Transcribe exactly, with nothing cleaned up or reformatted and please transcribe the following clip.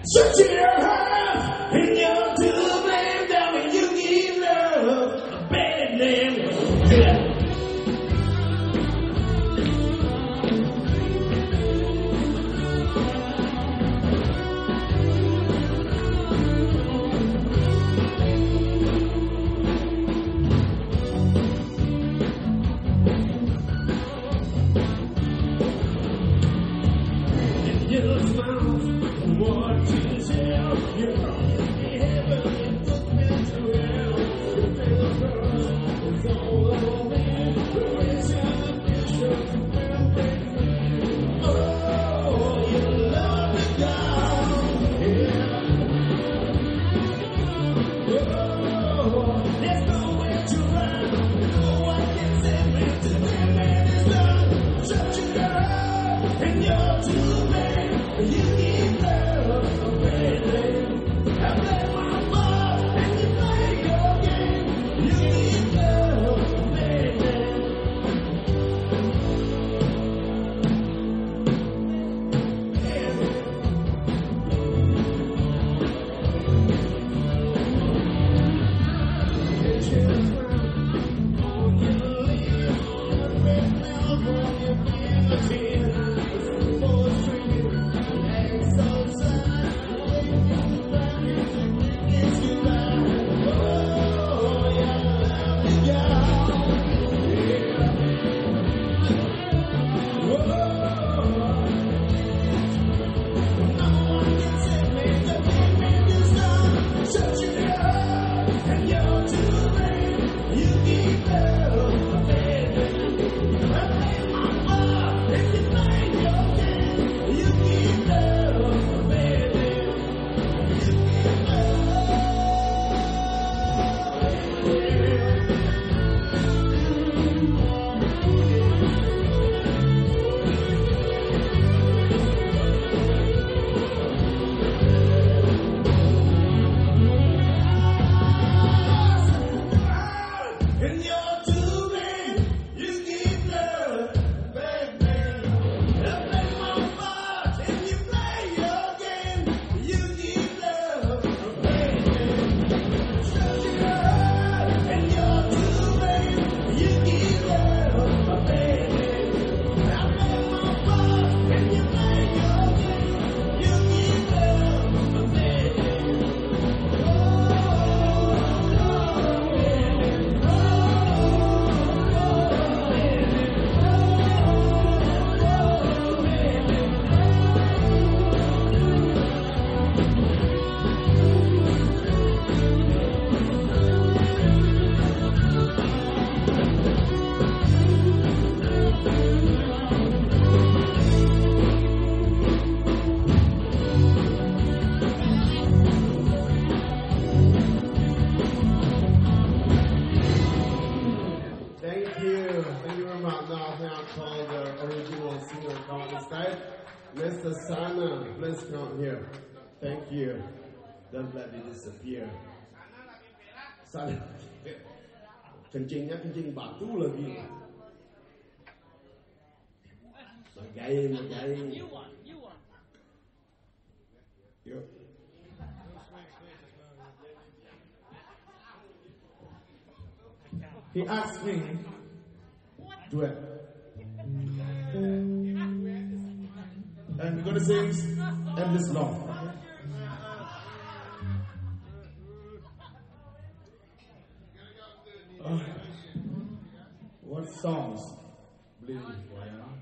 Shut your hands in your two man down when you give love a bad name. Yeah. Your smile, what you tell, you're promised me heaven and took me to hell. You feel the cross, it's all over me. The ways I'm picture to build. Oh, you love me down, yeah. Oh, there's nowhere to run, no one can save me to the man is done. Shut your girl, and you're too bad. You need love, baby. I play my part and you play your game. You need love, baby. It's your crown on your leaf, on your red milk, on your guillotine. The football string. Mister Sana, please come here. Thank you. Don't let it disappear. Sana, kencingnya kencing batu lagi. Magain, magain. You want, you want. Yuk. He asked me, duet. And we're going to sing Endless Love. Uh, what songs? Believe me,